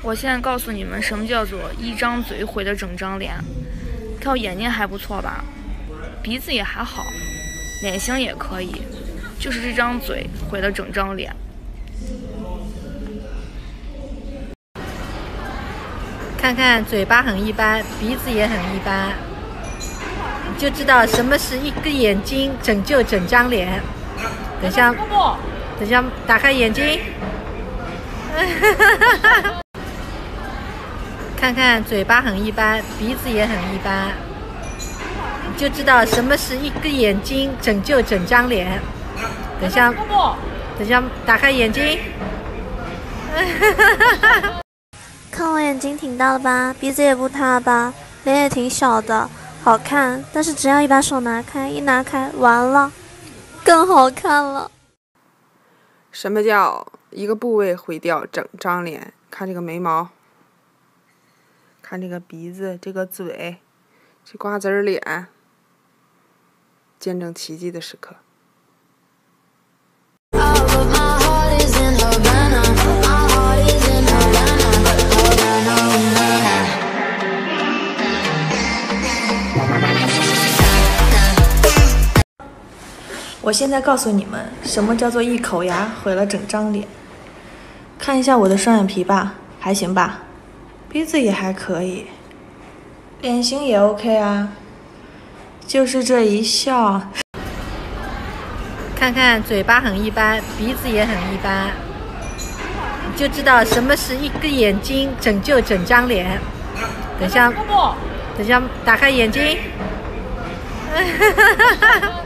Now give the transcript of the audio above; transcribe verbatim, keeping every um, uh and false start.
我现在告诉你们，什么叫做一张嘴毁了整张脸。看我眼睛还不错吧，鼻子也还好，脸型也可以，就是这张嘴毁了整张脸。 看看嘴巴很一般，鼻子也很一般，你就知道什么是一个眼睛拯救整张脸。等下，等下，打开眼睛。看看嘴巴很一般，鼻子也很一般，你就知道什么是一个眼睛拯救整张脸。等下，等下，打开眼睛。 看我眼睛挺大的吧，鼻子也不塌吧，脸也挺小的，好看。但是只要一把手拿开，一拿开，完了，更好看了。 什么叫一个部位毁掉整张脸？看这个眉毛，看这个鼻子，这个嘴，这瓜子儿脸，见证奇迹的时刻。 我现在告诉你们，什么叫做一口牙毁了整张脸。看一下我的双眼皮吧，还行吧，鼻子也还可以，脸型也 OK 啊，就是这一笑。 看看嘴巴很一般，鼻子也很一般，你就知道什么是一个眼睛拯救整张脸。等下，等下，打开眼睛。